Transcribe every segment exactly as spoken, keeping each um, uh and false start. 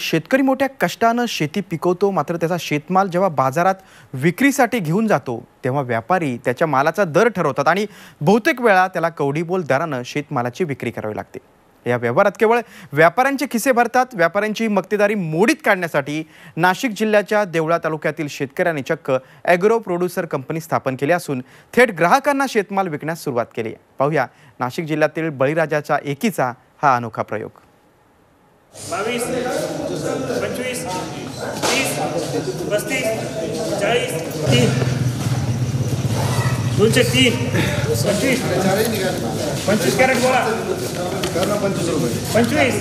शेतकरी मोठ्या कष्टानं शेती पिकवतो, मात्र त्याचा शेतमाल जेव्हा बाजारात विक्रीसाठी घेऊन जातो तेव्हा व्यापारी त्याच्या मालाचा दर ठरवतात आणि बहुतेक वेळा त्याला कवडीमोल दरानं शेतमालाची विक्री करावी लागते। या व्यवहारात केवळ व्यापाऱ्यांचे खिसे भरतात। व्यापाऱ्यांची मक्तेदारी मोडीत काढण्यासाठी नाशिक जिल्ह्याच्या देवळा तालुक्यातील शेतकऱ्यांनी चक्क ॲग्रो प्रोड्युसर कंपनी स्थापन केली असून थेट ग्राहकांना शेतमाल विकण्यास सुरुवात केली आहे। पाहूया नाशिक जिल्ह्यातील बळीराजाच्या एकीचा हा अनोखा प्रयोग। बावीस पंचवीस तीस पस्तीस चाळीस तीन दोनशे तीन पंचवीस पंचवीस कॅरेट बोला पंचवीस।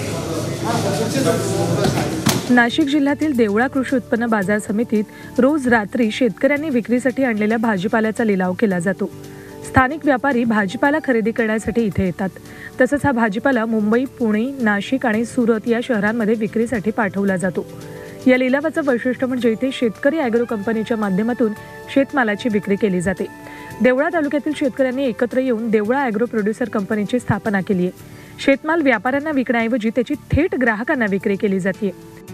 नाशिक जिल्ह्यातील देवळा कृषी उत्पन्न बाजार समितीत रोज रात्री शेतकऱ्यांनी विक्रीसाठी आणलेल्या भाजीपाल्याचा लिलाव केला जातो। स्थानिक व्यापारी भाजीपाला खरेदी करण्यासाठी इथे येतात। तसंच हा भाजीपाला मुंबई, पुणे, नाशिक आणि सुरत या शहरांमध्ये विक्रीसाठी पाठवला जातो। या लिलावाचं वैशिष्ट्य म्हणजे इथे शेतकरी ॲग्रो कंपनीच्या माध्यमातून शेतमालाची विक्री केली जाते। देवळा तालुक्यातील शेतकऱ्यांनी एकत्र येऊन देवळा ॲग्रो प्रोड्युसर कंपनीची स्थापना केली आहे। शेतमाल व्यापाऱ्यांना विकण्याऐवजी त्याची थेट ग्राहकांना विक्री केली जाते।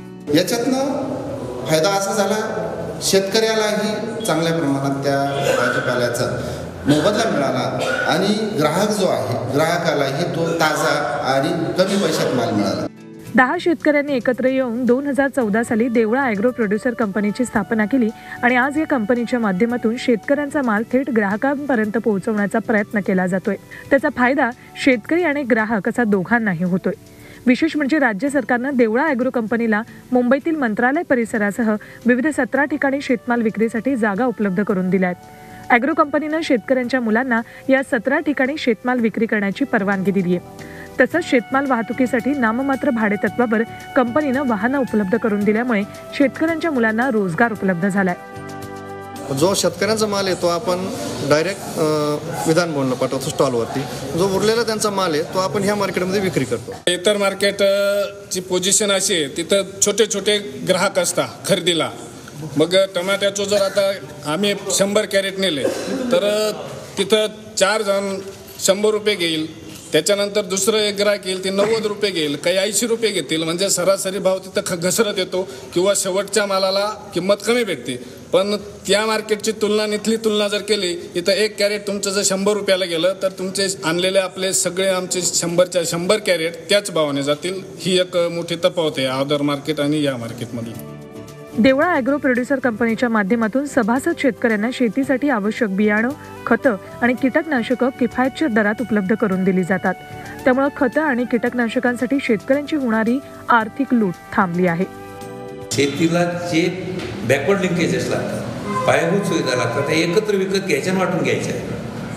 याच्यातनं फायदा असा झाला, शेतकऱ्यालाही चांगल्या प्रमाणात त्या भाजीपाल्याचा मोबदला मिळाला आणि ग्राहक जो आहे ग्राहकालाही तो ताजा आणि कमी पैशात माल मिळाला। दहा शेतकऱ्यांनी एकत्र येऊन दोन हजार चौदा साली देवळा ॲग्रो प्रोड्युसर कंपनीची स्थापना केली आणि आज या कंपनीच्या माध्यमातून शेतकऱ्यांचा माल थेट ग्राहकांपर्यंत पोहोचवण्याचा प्रयत्न केला जातोय। त्याचा फायदा शेतकरी आणि ग्राहक असा दोघांनाही होतोय। विशेष म्हणजे राज्य सरकारनं देवळा ॲग्रो कंपनीला मुंबईतील मंत्रालय परिसरासह विविध सतरा ठिकाणी शेतमाल विक्रीसाठी जागा उपलब्ध करून दिल्या आहेत। ॲग्रो कंपनीनं शेतकऱ्यांच्या मुलांना या सतरा ठिकाणी शेतमाल विक्री करण्याची परवानगी दिली आहे। तसंच शेतमाल वाहतुकीसाठी नाममात्र भाडेतत्वावर कंपनीनं वाहनं उपलब्ध करून दिल्यामुळे शेतकऱ्यांच्या मुलांना रोजगार उपलब्ध झालाय। जो शेतकऱ्यांचा माल आहे तो आपण डायरेक्ट विधान भवनला पाठवतो स्टॉलवरती। जो उरलेला त्यांचा माल आहे तो आपण ह्या मार्केटमध्ये विक्री करतो। इतर मार्केटची पोझिशन अशी आहे, तिथं छोटे छोटे ग्राहक असतात खरेदीला। मग टमाट्याचं जर आता आम्ही शंभर कॅरेट नेले तर तिथं चार जण शंभर रुपये घेईल, त्याच्यानंतर दुसरं एक ग्राहक येईल ते नव्वद रुपये घेईल, काही ऐंशी रुपये घेतील। म्हणजे सरासरी भाव तिथं घसरत येतो किंवा शेवटच्या मालाला किंमत कमी भेटते। पण त्या मार्केटची तुलना इथली तुलना जर केली, इथं एक कॅरेट तुमचं जर शंभर रुपयाला गेलं तर तुमचे आणलेले आपले सगळे आमचे शंभरच्या शंभर कॅरेट त्याच भावाने जातील। ही एक मोठी तफावत आहे अदर मार्केट आणि या मार्केटमधली। देवळा ॲग्रो प्रोड्युसर कंपनीच्या माध्यमातून सभासद शेतकऱ्यांना शेतीसाठी आवश्यक बियाणं, खतं आणि कीटकनाशकं किफायतशीर दरात उपलब्ध करून दिली जातात। त्यामुळे खतं आणि कीटकनाशकांसाठी शेतकऱ्यांची होणारी आर्थिक लूट थांबली आहे। शेतीला जे बॅकवर्ड लिंकेजेस लागतात, पायाभूत सुविधा लागतात, त्या एकत्र विकत घ्यायच्या आणि वाटून घ्यायच्या आहे।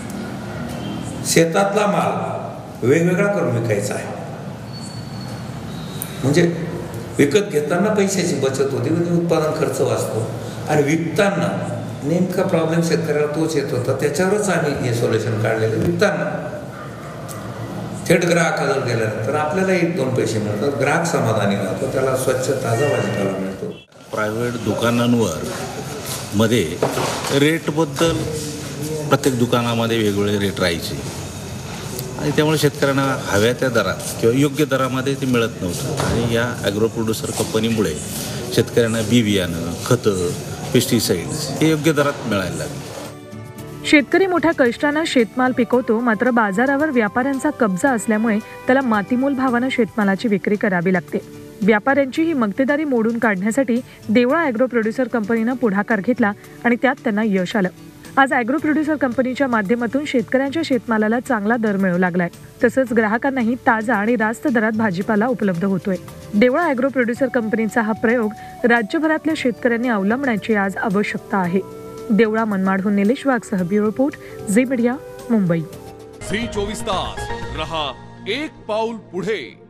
शेतातला माल वेगवेगळा करून विकायचा आहे। म्हणजे विकत घेताना पैशाची बचत होती, म्हणजे उत्पादन खर्च वाचतो आणि विकताना नेमका प्रॉब्लेम शेतकऱ्याला तोच येत होता। त्याच्यावरच आम्ही हे सोल्युशन काढलेलं। विकताना थेट ग्राहकाजवळ गेल्यानंतर आपल्याला एक दोन पैसे मिळतात, ग्राहक समाधानी राहतो, त्याला स्वच्छ ताजा भाजीपाला मिळतो। प्रायव्हेट दुकानांवर मध्ये रेटबद्दल प्रत्येक दुकानामध्ये वेगवेगळे रेट राहायचे आणि त्यामुळे शेतकऱ्यांना हव्या त्या दरात किंवा योग्य दरामध्ये ते मिळत नव्हतं आणि या ॲग्रो प्रोड्युसर कंपनीमुळे शेतकऱ्यांना बी बियाणं, खतं, पेस्टिसाइड्स हे योग्य दरात मिळायला लागले। शेतकरी मोठ्या कष्टानं शेतमाल पिकवतो, मात्र बाजारावर व्यापाऱ्यांचा कब्जा असल्यामुळे त्याला मातीमोल भावानं शेतमालाची विक्री करावी लागते। व्यापाऱ्यांची ही मक्तेदारी मोडून काढण्यासाठी देवळा ॲग्रो प्रोड्युसर कंपनीनं पुढाकार घेतला आणि त्यात त्यांना यश आलं। आज ॲग्रो प्रोड्युसर कंपनीच्या माध्यमातून शेतकऱ्यांच्या शेतमालाला चांगला दर मिळू लागलाय। तसंच ग्राहकांनाही ताजा आणि रास्त दरात भाजीपाला उपलब्ध होतोय। देवळा ॲग्रो प्रोड्युसर कंपनीचा हा प्रयोग राज्यभरातल्या शेतकऱ्यांनी अवलंबण्याची आज आवश्यकता आहे। देवळा मनमाडहून निलेश वाघसह bureau report, Zee media, Mumbai. Zee चोवीस तास रहा एक पाऊल पुढे।